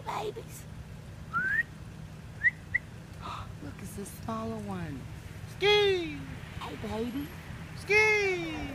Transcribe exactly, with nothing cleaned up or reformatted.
babies. Look, it's a smaller one. Ski! Hey, baby. Ski!